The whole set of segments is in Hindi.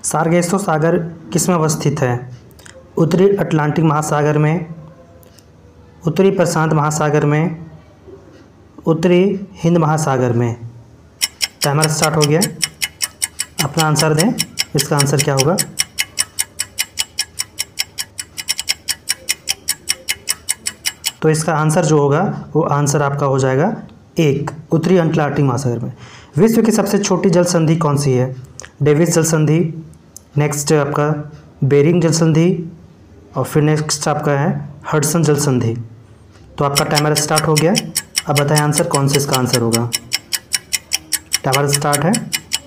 सारगेसो सागर किसमें अवस्थित है? उत्तरी अटलांटिक महासागर में, उत्तरी प्रशांत महासागर में, उत्तरी हिंद महासागर में। टाइमर स्टार्ट हो गया। अपना आंसर दें, इसका आंसर क्या होगा? तो इसका आंसर जो होगा वो आंसर आपका हो जाएगा 1, उत्तरी अटलांटिक महासागर में। विश्व की सबसे छोटी जल संधि कौन सी है? डेविस जल संधि, नेक्स्ट आपका बेरिंग जल संधि, और फिर नेक्स्ट आपका है हडसन जल संधि। तो आपका टाइमर स्टार्ट हो गया। अब बताएं आंसर कौन सा इसका आंसर होगा। टाइमर स्टार्ट है,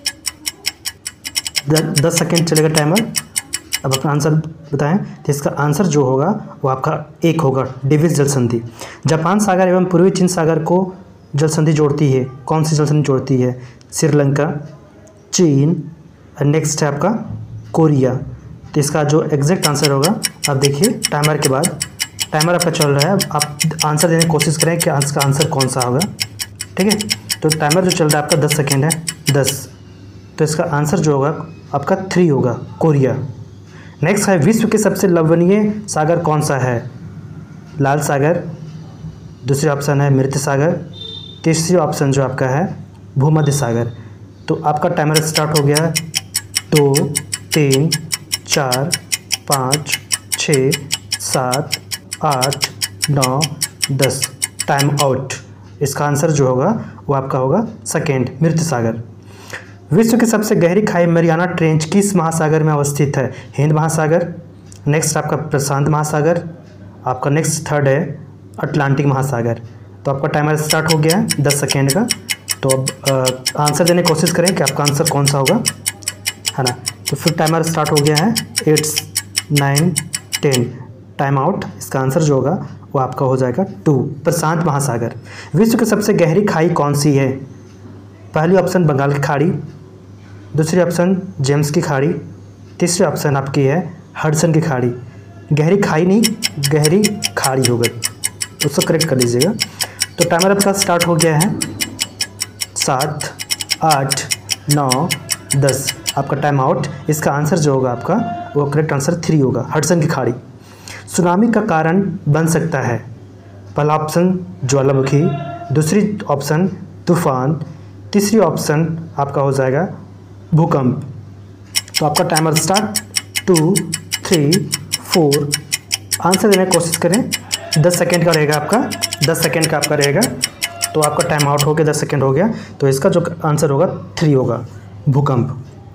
10 सेकेंड चलेगा टाइमर। अब अपना आंसर बताएं। तो इसका आंसर जो होगा वो आपका 1 होगा, डेविस जल संधि। जापान सागर एवं पूर्वी चीन सागर को जल संधि जोड़ती है, कौन सी जल संधि जोड़ती है? श्रीलंका, चीन, नेक्स्ट है आपका कोरिया। तो इसका जो एग्जैक्ट आंसर होगा आप देखिए टाइमर के बाद। टाइमर आपका चल रहा है, आप आंसर देने की कोशिश करें कि इसका आंसर कौन सा होगा। ठीक है, तो टाइमर जो चल रहा है आपका 10 सेकेंड है, 10। तो इसका आंसर जो होगा आपका 3 होगा, कोरिया। नेक्स्ट है विश्व के सबसे लवणीय सागर कौन सा है? लाल सागर, दूसरी ऑप्शन है मृत सागर, तीसरी ऑप्शन जो आपका है भूमध्य सागर। तो आपका टाइमर स्टार्ट हो गया है। 2, 3, 4, 5, 6, 7, 8, 9, 10। Time out. इसका आंसर जो होगा वो आपका होगा सेकेंड, मृत सागर। विश्व की सबसे गहरी खाई मरियाना ट्रेंच किस महासागर में अवस्थित है? हिंद महासागर, नेक्स्ट आपका प्रशांत महासागर, आपका नेक्स्ट थर्ड है अटलांटिक महासागर। तो आपका टाइमर स्टार्ट हो गया है 10 सेकेंड का। तो अब आंसर देने की कोशिश करें कि आपका आंसर कौन सा होगा, है ना। तो फिर टाइमर स्टार्ट हो गया है 8, 9, 10। Time out. इसका आंसर जो होगा वो आपका हो जाएगा 2, प्रशांत महासागर। विश्व की सबसे गहरी खाई कौन सी है? पहली ऑप्शन बंगाल की खाड़ी, दूसरी ऑप्शन जेम्स की खाड़ी, तीसरी ऑप्शन आपकी है हडसन की खाड़ी। गहरी खाई नहीं, गहरी खाड़ी हो गई, उसको करेक्ट कर लीजिएगा। तो टाइमर आपका स्टार्ट हो गया है 7, 8, 9, 10। आपका टाइम आउट। इसका आंसर जो होगा आपका वो करेक्ट आंसर 3 होगा, हडसन की खाड़ी। सुनामी का कारण बन सकता है? पहला ऑप्शन ज्वालामुखी, दूसरी ऑप्शन तूफान, तीसरी ऑप्शन आपका हो जाएगा भूकंप। तो आपका टाइमर स्टार्ट 2, 3, 4। आंसर देने की कोशिश करें। 10 सेकेंड का रहेगा आपका, 10 सेकेंड का आपका रहेगा। तो आपका टाइम आउट हो गया, 10 सेकेंड हो गया। तो इसका जो आंसर होगा 3 होगा, भूकंप।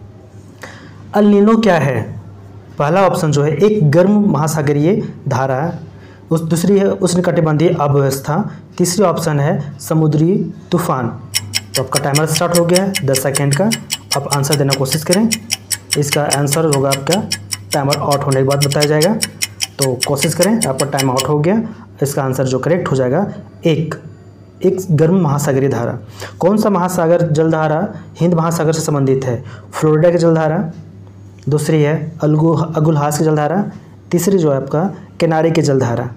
अल नीनो क्या है? पहला ऑप्शन जो है एक गर्म महासागरीय धारा है, उस दूसरी है उष्णकटिबंधीय अव्यवस्था, तीसरी ऑप्शन है समुद्री तूफान। तो आपका टाइमर स्टार्ट हो गया है 10 सेकेंड का। आप आंसर देने की कोशिश करें। इसका आंसर होगा आपका टाइमर आउट होने के बाद बताया जाएगा। तो कोशिश करें। आपका टाइम आउट हो गया। इसका आंसर जो करेक्ट हो जाएगा एक गर्म महासागरीय धारा। कौन सा महासागर जलधारा हिंद महासागर से संबंधित है? फ्लोरिडा की जलधारा, दूसरी है अगुलहास की जलधारा, तीसरी जो है आपका किनारे की जलधारा।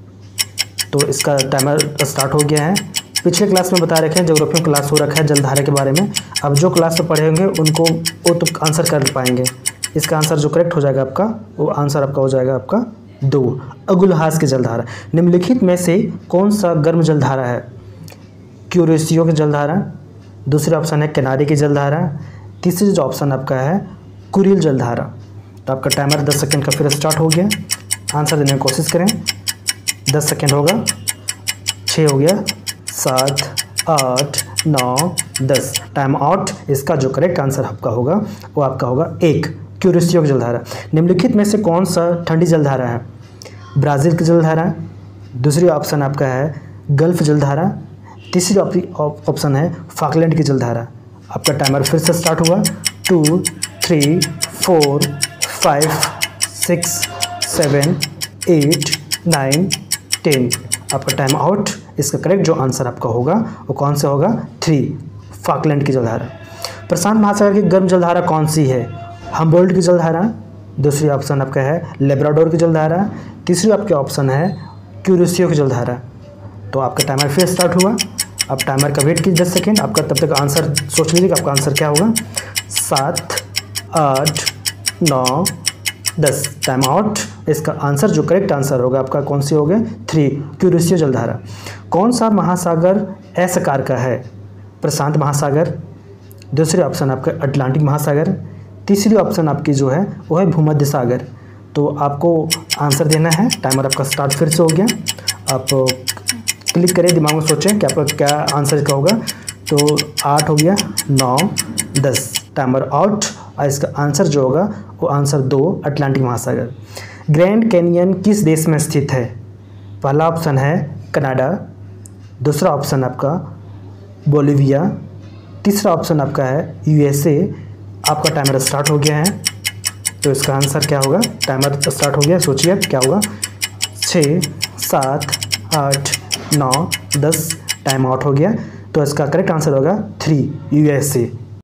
तो इसका टाइमर स्टार्ट हो गया है। पिछले क्लास में बता रखे हैं, ज्योग्राफी क्लास हो रखा है जलधारा के बारे में। अब जो क्लास में पढ़े होंगे उनको वो तो आंसर कर पाएंगे। इसका आंसर जो करेक्ट हो जाएगा आपका वो आंसर आपका हो जाएगा आपका 2, अगुलहास की जलधारा। निम्नलिखित में से कौन सा गर्म जलधारा है? क्यूरेशियो की जलधारा, दूसरा ऑप्शन है किनारे की जलधारा, तीसरी जो ऑप्शन आपका है कुरिल जलधारा। तो आपका टाइमर 10 सेकेंड का फिर स्टार्ट हो गया। आंसर देने की कोशिश करें। 10 सेकेंड होगा, 6 हो गया, 7, 8, 9, 10। Time out. इसका जो करेक्ट आंसर आपका होगा वो आपका होगा 1, क्यूरेशियो की जलधारा। निम्नलिखित में से कौन सा ठंडी जलधारा है? ब्राज़ील की जलधारा, दूसरी ऑप्शन आपका है गल्फ जलधारा, तीसरी ऑप्शन है फॉकलैंड की जलधारा। आपका टाइमर फिर से स्टार्ट हुआ। 2, 3, 4, 5, 6, 7, 8, 9, 10। आपका टाइम आउट। इसका करेक्ट जो आंसर आपका होगा वो कौन सा होगा? 3, फॉकलैंड की जलधारा। प्रशांत महासागर की गर्म जलधारा कौन सी है? हम्बोल्ट की जलधारा, दूसरी ऑप्शन आपका है लेब्राडोर की जलधारा, तीसरी आपके ऑप्शन है क्यूरेशियो की जलधारा। तो आपका टाइमर फिर स्टार्ट हुआ। अब टाइमर का वेट कीजिए 10 सेकेंड। आपका तब तक आंसर सोच लीजिए कि आपका आंसर क्या होगा। 7, 8, 9, 10 टाइम आउट। इसका आंसर जो करेक्ट आंसर होगा आपका कौन सी हो गया 3 क्यूरेसियो जलधारा। कौन सा महासागर एस आकार का है? प्रशांत महासागर, दूसरी ऑप्शन आपका अटलांटिक महासागर, तीसरी ऑप्शन आपकी जो है वो है भूमध्य सागर। तो आपको आंसर देना है। टाइमर आपका स्टार्ट फिर से हो गया। आप क्लिक करें, दिमाग में सोचें कि आपका क्या आंसर इसका होगा। तो 8 हो गया, 9, 10 टाइमर आउट। और इसका आंसर जो होगा वो आंसर 2 अटलांटिक महासागर। ग्रैंड कैनियन किस देश में स्थित है? पहला ऑप्शन है कनाडा, दूसरा ऑप्शन आपका बोलिविया, तीसरा ऑप्शन आपका है यूएसए। आपका टाइमर स्टार्ट हो गया है। तो इसका आंसर क्या होगा? टाइमर स्टार्ट हो गया, सोचिए अब क्या होगा। 6, 7, 8, 9, 10 टाइम आउट हो गया। तो इसका करेक्ट आंसर होगा 3 यूएसए।